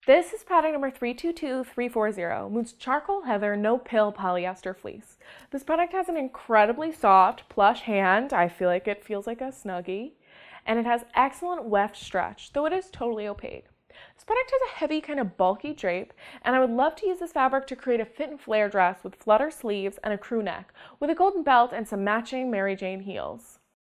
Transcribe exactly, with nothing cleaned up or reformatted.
This is pattern number three two two three four zero, Moose Charcoal Heather No Pill Polyester Fleece. This product has an incredibly soft, plush hand. I feel like it feels like a Snuggie. And it has excellent weft stretch, though it is totally opaque. This product has a heavy, kind of bulky drape, and I would love to use this fabric to create a fit and flare dress with flutter sleeves and a crew neck, with a golden belt and some matching Mary Jane heels.